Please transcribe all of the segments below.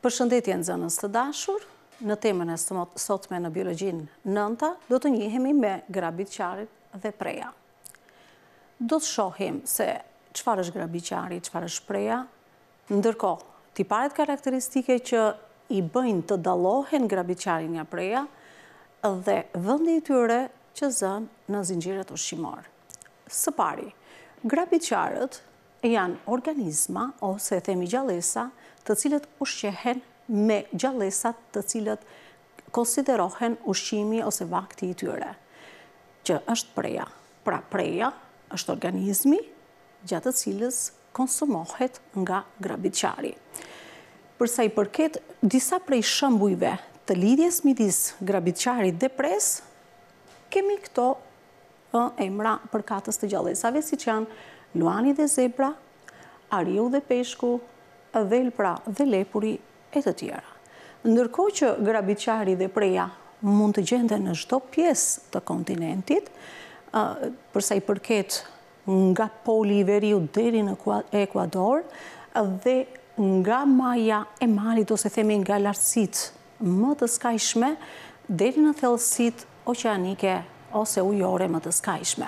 Përshëndetje nxënës të dashur, në temën e sotme në biologjinë 9 do të njihemi me grabitqarin dhe preja. Do të shohim se çfarë është grabitqari, çfarë është preja, ndërkohë tiparet karakteristike që i bëjnë të dallohen grabitqari nga preja dhe vendi i tyre që zën në zinxhiret ushqimor. Së pari, grabitqarët janë organizma ose themi gjallësa të cilët ushqehen me gjallësat të cilët konsiderohen ushqimi ose vakti i tyre, që është preja. Pra preja është organizmi gjatë të cilës konsumohet nga grabitqari. Përsa i përket disa prej shembujve të lidhjes midis grabitqarit dhe pres, kemi këto emra përkatës të gjallësave, siç janë luani dhe zebra, ariu dhe peshku, dhelpra dhe lepuri e të tjera. Ndërkohë që grabitqari dhe preja mund të gjenden në çdo pjesë të kontinentit, përsa i përket nga poli i veriut deri në Ekuador dhe nga maja e malit ose themi nga lartësitë më të skajshme deri në thellësitë oqeanike ose ujore më të skajshme.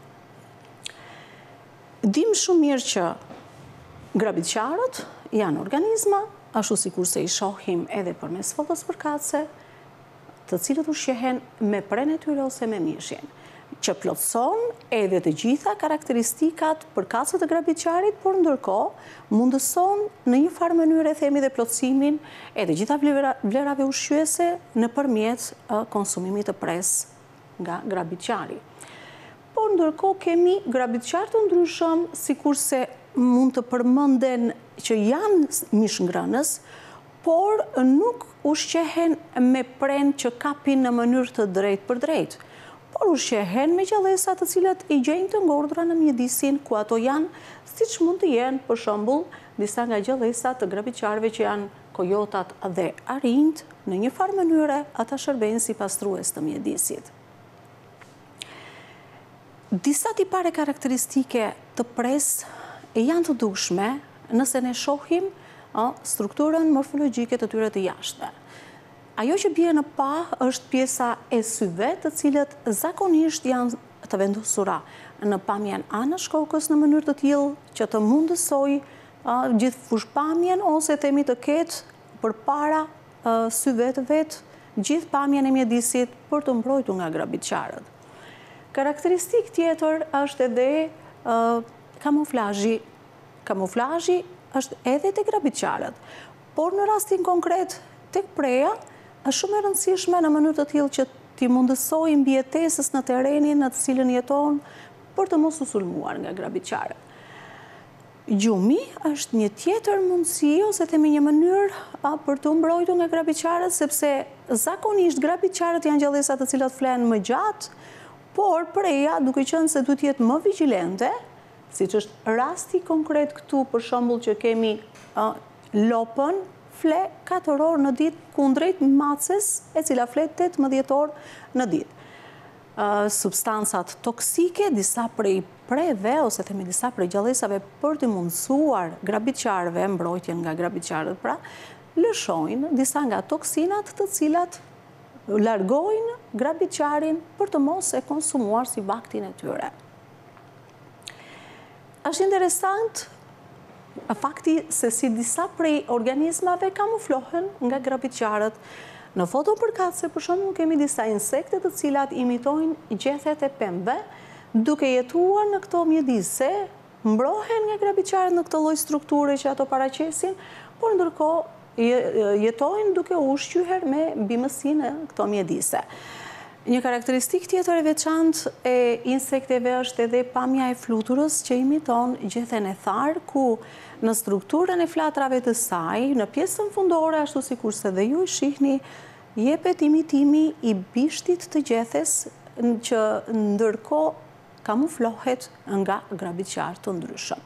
Dim shumë mirë që grabitqarët janë organizma, ashtu sikurse i shohim edhe përmes fotos përkatëse, të cilët ushqehen me prenë e tyre ose me mishin, që plotëson edhe të gjitha karakteristikat përkatëse të grabitqarit, por ndërkohë mundëson në një farë mënyrë themi dhe plotësimin e të gjitha vlerave ushqyese nëpërmjet konsumimit të presë nga grabitqari. Por ndërkohë kemi grabitqar të ndryshëm, sikurse mund të përmenden që janë mishngrënës, por nuk ushqehen me prenë që kapin në mënyrë të drejtë për drejtë, por ushqehen me gjallësa të cilat i gjejnë të ngordhura në mjedisin ku ato janë, siç mund të jenë për shembull disa nga gjallësat të grabitqarëve që janë kojotat dhe arinjt, në një farë mënyre ata shërbejnë si pastrues të mjedisit. Disa tipare karakteristike të presë janë të dukshme nëse ne shohim strukturën morfologjike të tyre të jashtme. Ajo që bie në pa është pjesa e syve, të cilët zakonisht janë të vendosura në pamjen anash kokës në mënyrë të tillë që të mundësoj gjithë fushpamjen ose themi të ketë përpara syve të vet gjithë pamjen e mjedisit për të mbrojtur nga grabitqarët. Karakteristikë tjetër është edhe kamuflazhi. Kamuflazhi është edhe te grabitqarët, por në rastin konkret tek preja është shumë e rëndësishme në mënyrë të tillë që t'i mundësojë mbijetesës në terrenin në të cilën jeton për të mos u sulmuar nga grabitqarët. Gjumi është një tjetër mundësi ose themi një mënyrë për të mbrojtur nga grabitqarët, sepse zakonisht grabitqarët janë gjallësa të cilat flen më gjatë, por preja, duke qenë se duhet jetë më vigjilente, siç është rasti konkret këtu, për shembull që kemi lopën, fle 4 orë në ditë, kundrejt maces e cila fle 18 orë në ditë. Substancat toksike, disa prej preve, ose themi disa prej gjallësave për të mundësuar grabitqarëve, mbrojtjen nga grabitqarët pra, lëshojnë disa nga toksinat të cilat largojnë grabitqarin për të mos e konsumuar si vaktin e tyre. Është interesant fakti se si disa prej organizmave kamuflohen nga grabitqarët. Në foto përkatëse, për shembull, kemi disa insekte të cilat imitojnë gjethet e pemëve, duke jetuar në këto mjedise, mbrohen nga grabitqarët në këtë lloj strukture që ato paraqesin, por ndërkohë jetojnë duke ushqyer me bimësinë e këto mjedise. Një karakteristikë tjetër e veçantë e insekteve është edhe pamja e fluturës që imiton gjethen e tharë, ku në strukturën e flatrave të saj, në pjesën fundore, ashtu sikurse dhe ju i shihni, jepet imitimi i bishtit të gjethes që ndërkohë kamuflohet nga grabitqar të ndryshëm.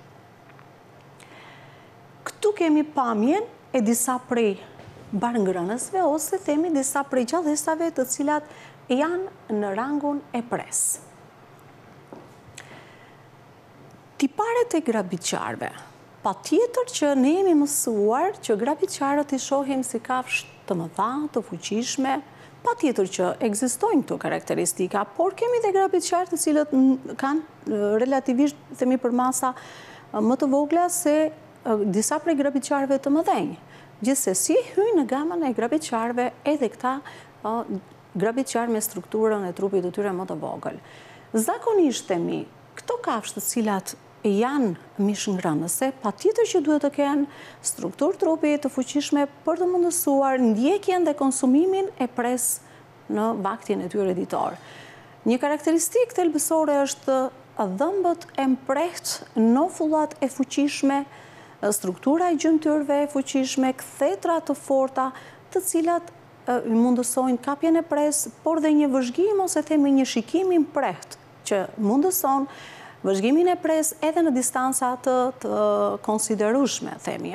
Këtu kemi pamjen e disa prej barngrënësve ose themi disa prej gjallësave të cilat janë në rangun e presë. Tiparet e grabitqarëve Patjetër që ne jemi mësuar që grabitqarët i shohim si kafshë të mëdha, të fuqishme, patjetër që ekzistojnë këto karakteristika, por kemi dhe grabitqarë të cilët kanë relativisht themi për masa më të vogla se disa prej grabitqarëve të mëdhenj. Gjithsesi hyjnë në gamën e grabitqarëve edhe këta grabitqarë me strukturën e trupit të tyre më të vogël. Zakonisht themi, këto kafshë të cilat janë mishëngrënëse, patjetër që duhet të kenë strukturë trupi të fuqishme për të mundësuar ndjekjen dhe konsumimin e pres në vaktin e tyre ditor. Një karakteristikë thelbësore është dhëmbët e mprehtë, nofullat e fuqishme, struktura e gjymtyrëve e fuqishme, kthetra të forta, të cilat mundësojnë kapjen e pres, por dhe një vëzhgim ose themi një shikim i mprehtë që mundëson vëzhgimin e pres edhe në distanca të konsiderueshme, themi.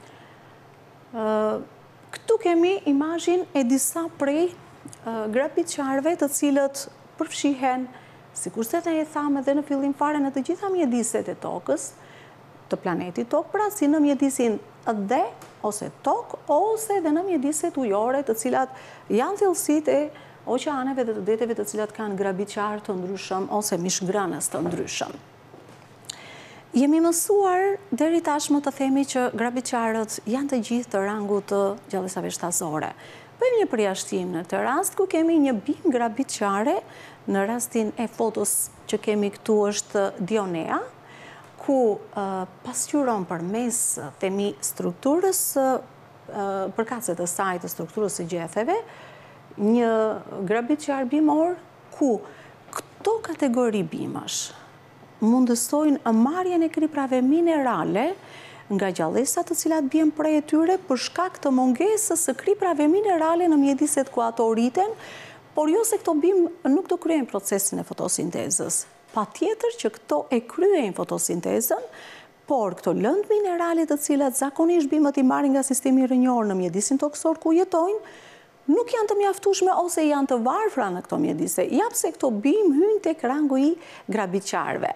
Këtu kemi imazhin e disa prej grabitqarëve të cilët përfshihen, sikurse e thamë edhe në fillim fare, në të gjitha mjediset e tokës, të planetit tokë, pra si në mjedisin dhe ose tokë, ose edhe në mjediset ujore, të cilat janë thellësitë e oqeaneve dhe të deteve të cilat kanë grabitqarë të ndryshëm ose mishëngrënës të ndryshëm. Jemi mësuar deri tashmë të themi që grabitqarët janë të gjithë të rangut të gjallësave shtazore. Bëjmë një përjashtim në këtë rast ku kemi një bimë grabitqare, në rastin e fotos që kemi këtu është Dionea, ku pasqyron përmes themi strukturës përkatëse të saj të strukturës së gjetheve, një grabitqar bimor ku këto kategori bimësh mundësojnë marrjen e kriprave minerale nga gjallësat të cilat bien prej e tyre për shkak të mungesës së kriprave minerale në mjediset ku ato rriten, por jo se këto bimë nuk të kryejnë procesin e fotosintezës. Patjetër që këto e kryejnë fotosintezën, por këto lëndë minerale të cilat zakonisht bimët i marrin nga sistemi rrënjor në mjedisin toksor ku jetojnë, nuk janë të mjaftueshme ose janë të varfra në këto mjedise, japse këto bimë hyjnë tek rangu i grabitqarëve.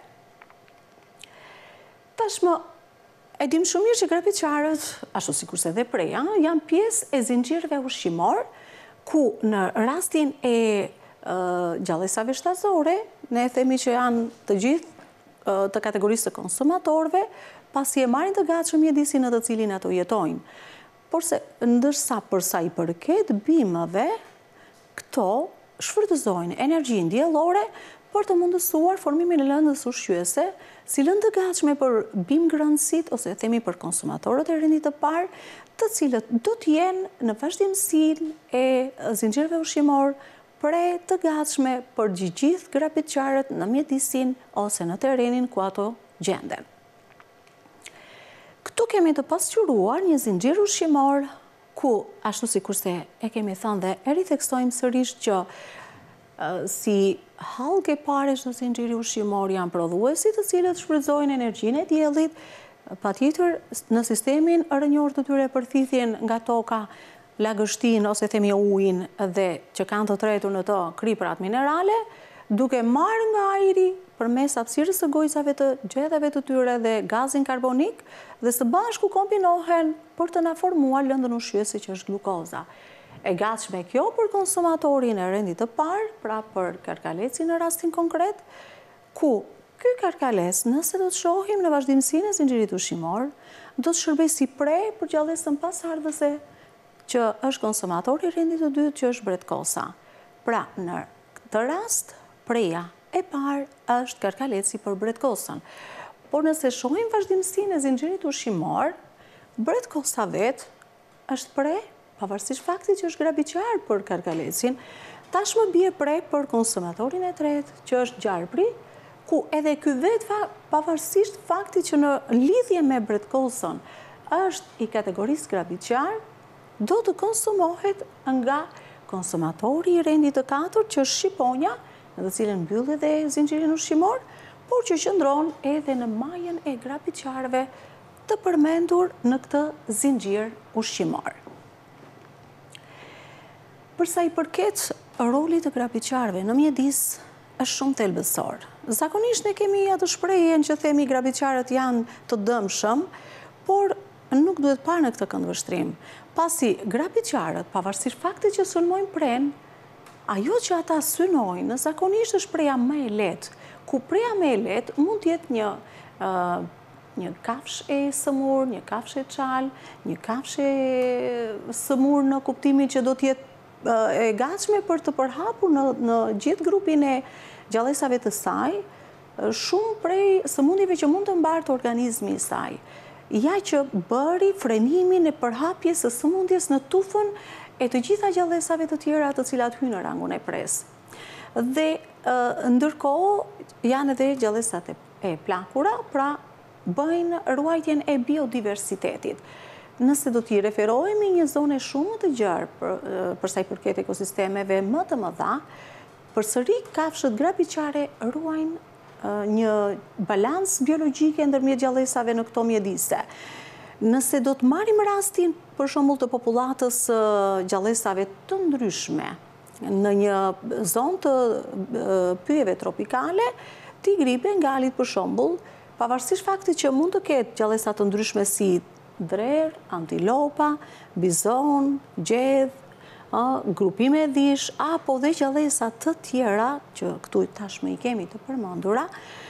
Tashmë, e dim shumë mirë që grabitqarët, ashtu sikurse dhe preja, janë pjesë e zinxhirëve ushqimor, ku në rastin e gjallësave shtazore, ne themi që janë të gjithë të kategorisë të konsumatorëve, pasi e marrin të gatshëm mjedisin në të cilin ato jetojnë. Porse, ndërsa përsa i përket bimëve, këto shfrytëzojnë energjinë diellore për të mundësuar formimin e lëndës ushqyese, si lëndë të gatshme për bimëngrënësit ose themi për konsumatorët e rendit të parë, të cilët do të jenë në vazhdimsinë e zinxhirëve ushqimor pre të gatshme për gjithë grabitqarët në mjedisin ose në terrenin ku ato gjenden. Këtu kemi të pasqyruar një zinxhir ushqimor ku, ashtu sikurse e kemi thënë dhe e ritheksojmë sërish që si hallgë e parë në zinxhiri ushqimor janë prodhuesit të cilët shfrytëzojnë energjinë e diellit, patjetër në sistemin rrënjor të tyre përthithjen nga toka, lagështin ose themi ujin dhe që kanë të tretur në të kriprat minerale, duke marrë nga ajri përmes hapësirës së gojzave të gjethave të tyre dhe gazin karbonik dhe së bashku kombinohen për të na formuar lëndën ushqyese që është glukoza. E gatshme kjo për konsumatorin e rendit të parë, pra për karkalecin në rastin konkret, ku ky karkales, nëse do të shohim në vazhdimsinë e zinxhirit ushqimor, do të shërbejë si pre për gjallësën pasardhëse që është konsumatori i rendit të dytë që është bretkosa. Pra, në këtë rast, preja e parë është karkaleci për bretkosën. Por nëse shohim vazhdimsinë e zinxhirit ushqimor, bretkosa vetë është pre, pavarësisht faktit që është grabitqar për karkalecin, tashmë bie pre për konsumatorin e tretë, që është gjarpri, ku edhe ky vetë pavarësisht faktit që në lidhje me bretkosën është i kategorisë grabitqar, do të konsumohet nga konsumatori i rendit të katërt që është shqiponja, në të cilën mbyll edhe zinxhirin ushqimor, por që qëndron edhe në majën e grabitqarëve të përmendur në këtë zinxhir ushqimor. Përsa i përket rolit të grabitqarëve në mjedis, është shumë thelbësor. Zakonisht ne kemi atë shprehjen që themi grabitqarët janë të dëmshëm, por nuk duhet parë në këtë këndvështrim. Pasi grabitqarët, pavarësisht faktit që sulmojnë prenë, ajo që ata synojnë zakonisht është preja më e lehtë, ku preja më e lehtë mund të jetë një kafshë e sëmur, një kafshë e çal, një kafshë e sëmur në kuptimin që do të jetë e gatshme për të përhapur në gjithë grupin e gjallësave të saj, shumë prej sëmundjeve që mund të mbartë organizmi i saj. Ja që bëri frenimin e përhapjes së sëmundjes në tufën e të gjitha gjallësave të tjera të cilat hynë në rangun e presë. Dhe ndërkohë janë edhe gjallësat e plakura, pra bëjnë ruajtjen e biodiversitetit. Nëse do t'i referohemi një zone shumë të gjerë për sa i përket ekosistemeve më të mëdha, përsëri kafshët grabitqare ruajnë një balans biologjike ndërmjet gjallësave në këto mjedise. Nëse do të marrim rastin për shembull të popullatës gjallësave të ndryshme në një zonë të pyjeve tropikale, tigri i bengalit për shembull, pavarësisht faktit që mund të ketë gjallësa të ndryshme si drer, antilopa, bizon, gjedh, grupime dhish, apo dhe gjallësa të tjera, që këtu tashmë i kemi të përmendura,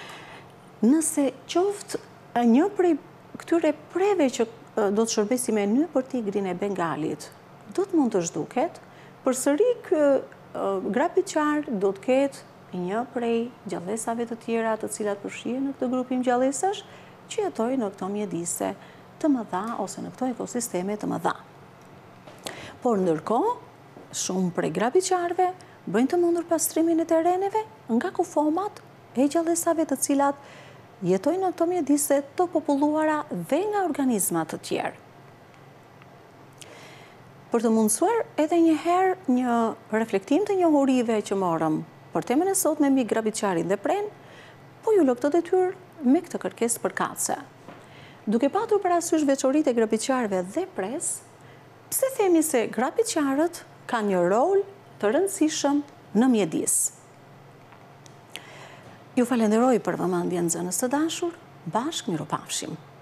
nëse qoftë një prej këtyre preve që do të shërbej si menu për tigrin e bengalit, do të mund të zhduket, përsëri ky grabitqar do të ketë një prej gjallësave të tjera të cilat përfshihen në këtë grupim gjallësash që jetojnë në këto mjedise të mëdha ose në këto ekosisteme të mëdha. Por ndërkohë, shumë prej grabitqarëve bëjnë të mundur pastrimin e terreneve nga kufomat e gjallësave të cilat jetojnë në këto mjedise të populluara dhe nga organizma të tjerë. Për të mundësuar edhe një herë një reflektim të njohurive që morëm për temën e sotme mbi grabitqarin dhe prenë, po ju lë këtë detyrë me këtë kërkesë përkatëse. Duke patur parasysh veçoritë e grabitqarëve dhe presë, pse themi se grabitqarët kanë një rol të rëndësishëm në mjedis? Ju falenderoj për vëmendjen, nxënës të dashur, bashkë miropafshim.